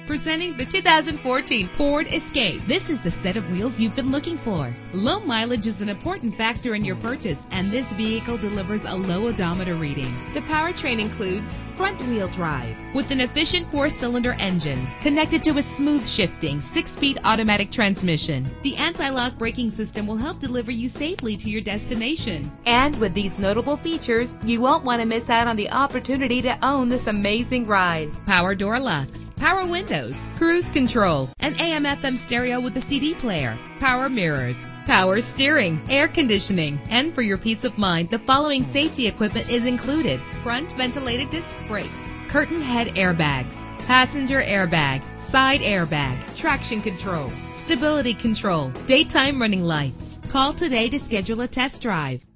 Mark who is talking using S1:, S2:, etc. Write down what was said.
S1: Presenting the 2014 Ford Escape. This is the set of wheels you've been looking for. Low mileage is an important factor in your purchase, and this vehicle delivers a low odometer reading. The powertrain includes front-wheel drive with an efficient 4-cylinder engine connected to a smooth shifting 6-speed automatic transmission. The anti-lock braking system will help deliver you safely to your destination. And with these notable features, you won't want to miss out on the opportunity to own this amazing ride. Power door locks, power windows, cruise control, an AM/FM stereo with a CD player, power mirrors, power steering, air conditioning. And for your peace of mind, the following safety equipment is included: front ventilated disc brakes, curtain head airbags, passenger airbag, side airbag, traction control, stability control, daytime running lights. Call today to schedule a test drive.